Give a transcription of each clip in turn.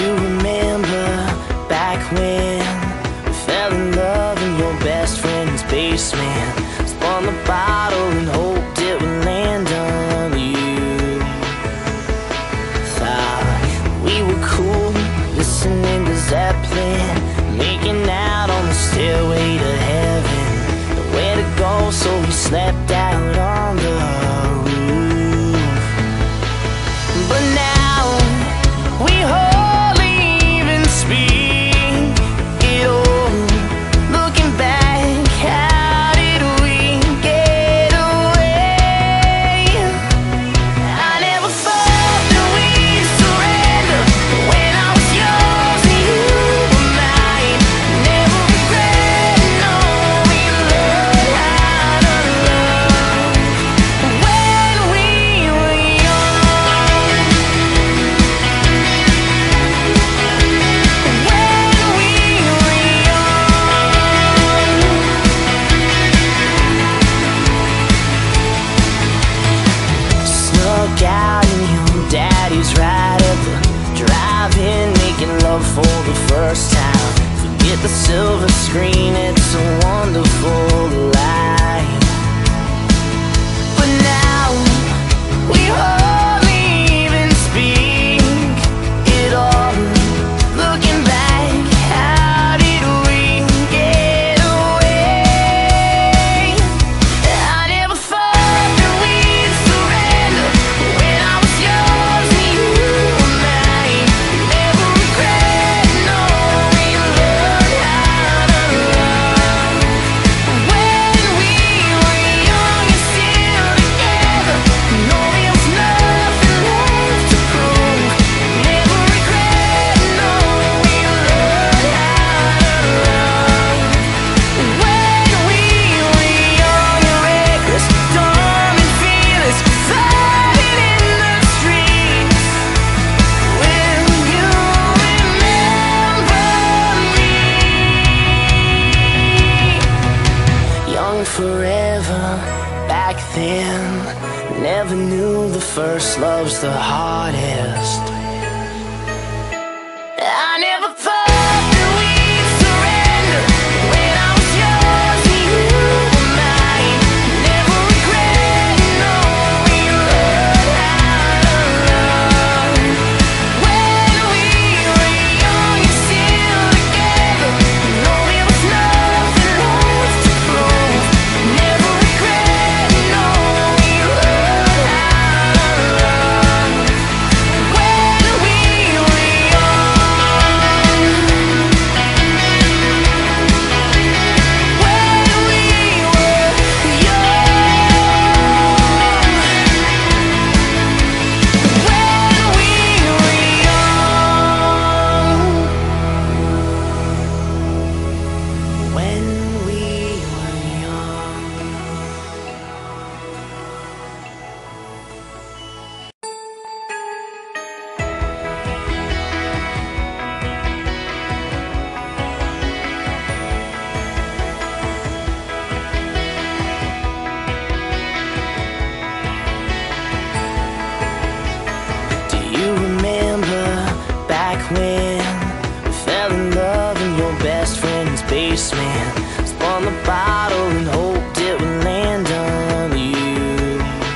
you remember back when we fell in love in your best friend's basement? Spun the bottle and hoped it would land on you. Thought we were cool, listening to Zeppelin, making out on the stairway to heaven. Nowhere to go, so we slept out on the roof. But now we hardly even speak at all. Looking back, how did we get away? I never thought that we'd surrender when I was yours and you were mine. Never regret, no, we learned how to love when we were young. Snuck out in your daddy's ride at the drive-in, making love for the first time. Forget the silver screen, it's a wonderful life. But now we hardly even speak at all. Looking back, how did we get away? I never thought that we'd surrender when I was yours and you were mine. Never regret, no, we learned how to love when we were young and still together. No, there was nothing left to prove. Never regret, no, we learned how to love when we were young and reckless, dumb and fearless, fighting in the streets. Will you remember me? Young forever, back then. Never knew the first love's the hardest. I never thought that we'd surrender when I was yours and you were mine. Never regret, no, we learned how to love when we were young and still together. No, there was nothing left to prove. Never regret, no, we learned how to love when we were young. When we were young. When we were young. Do you remember back when we fell in love in your best friend's basement? Spun the bottle and hoped it would land on you.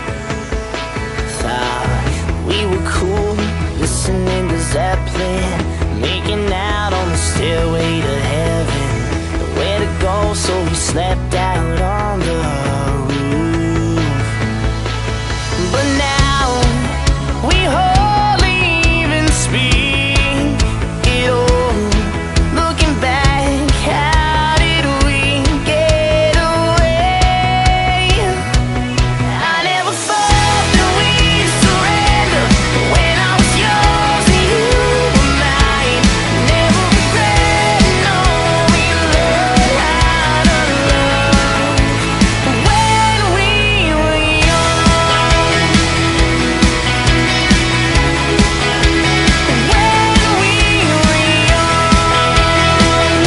Thought we were cool, listening to Zeppelin, making out on the stairway to heaven. Nowhere to go, so we slept out on the roof. But now we hardly even speak at all. Looking back, how did we get away? I never thought that we'd surrender when I was yours and you were mine. Never regret, no, we learned how to love when we were young. When we were young.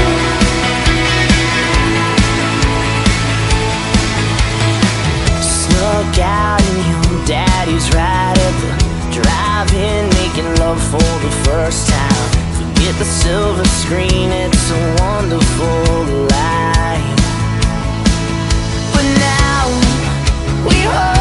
Snuck out in your daddy's ride at the drive-in, making love for the first time. hit the silver screen. It's a wonderful life. But now we hold